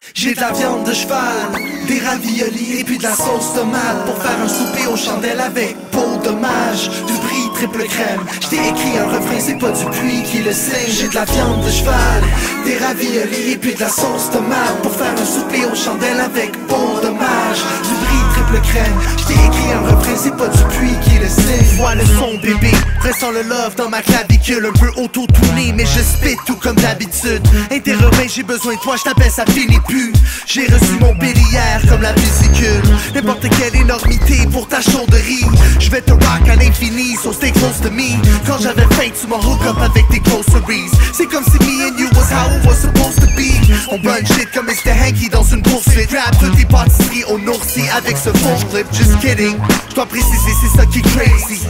J'ai de la viande de cheval, des raviolis et puis de la sauce tomate pour faire un souper aux chandelles avec peau d'hommage, du brie triple crème. J't'ai écrit un refrain, c'est pas du puits qui le sing. J'ai de la viande de cheval, des raviolis et puis de la sauce tomate pour faire un souper aux chandelles avec peau d'hommage, du brie triple crème. J't'ai écrit un refrain, c'est pas du puits qui le sing. Vois le son bébé, ressens le love dans ma clavicule, un peu auto-tourné mais je spit tout comme d'habitude. Interromé, j'ai besoin de toi, j't'appelle, ça finit plus. J'ai reçu mon bill hier comme la vésicule. N'importe quelle énormité pour ta chauderie. Je vais te rock à l'infini, so stay close to me. Quand j'avais faim, tu m'as hook up avec tes groceries. C'est comme si me and you was how it was supposed to be. On run shit comme Mr. Hanky dans une poursuite. Grab toutes tes pâtisseries au noursi avec ce faux clip. Just kidding, j'dois préciser, c'est ça qui est crazy.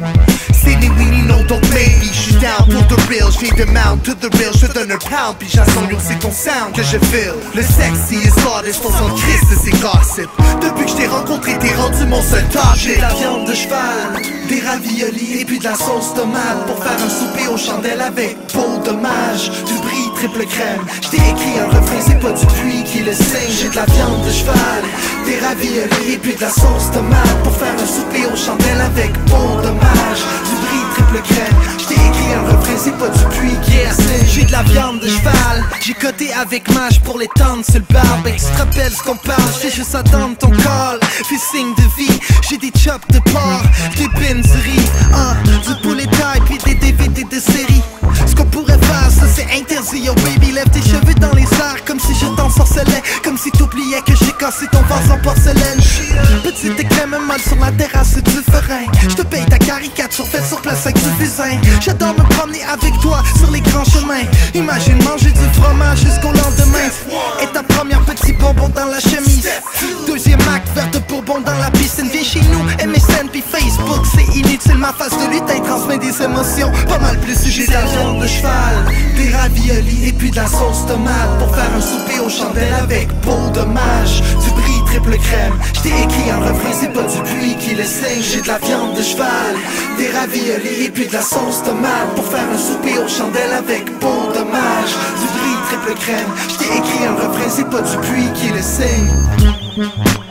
C'est ni oui ni non, donc maybe j'suis down pour the real. J'viens de mount to the real, j'te donne un pound. Puis j'assemble, c'est ton sound que je feel. Le sexy is hardest, on s'en crisse de ces gossips. Depuis que j't'ai rencontré, t'es rendu mon seul target. J'ai de la viande de cheval, des raviolis et puis de la sauce tomate pour faire un souper aux chandelles avec peau d'hommage, du brie triple crème. J't'ai écrit un refrain, c'est pas du puits qui le sing. J'ai de la viande de cheval, des raviolis et puis de la sauce tomate pour faire un souper aux chandelles avec peau d'hommage, du brie triple crème. J't'ai écrit un refrain, c'est pas du puits qui le sing. J'ai de la viande de cheval, j'ai coté avec Mage pour les tendre sur le bar. Ben tu te rappelles ce qu'on parle, j'fais juste attendre ton call. Fais signe de vie, j'ai des chops de porc, des pins de riz, du poulet taille puis des DVD de série. Ce qu'on pourrait faire, ça c'est interdit. Yo baby, lève tes cheveux dans les airs comme si je t'ensorcelais, comme si t'oubliais que j'ai cassé ton vase en porcelaine. Petite crème molle sur la terrasse du frein. J'te paye ta caricature faite sur place avec du fusain. J'adore me promener avec toi sur les grands chemins. Imagine manger du fromage jusqu'au lendemain. Et ta première petit bonbon dans la chemise. Deuxième acte, verre de bourbon dans la piscine. Viens chez nous, MSN puis Facebook. C'est inutile, ma face de lutin transmet des émotions pas mal plus. J'ai de la viande de cheval, des raviolis et puis de la sauce tomate pour faire un souper aux chandelles avec peau d'hommage, du brie triple crème. J't'ai écrit un refrain, c'est pas du puits qui le sing. J'ai de la viande de cheval, des raviolis et puis de la sauce tomate pour faire un souper aux chandelles avec peau d'hommage, du brie triple crème. J't'ai écrit un refrain, c'est pas du puits qui le sing.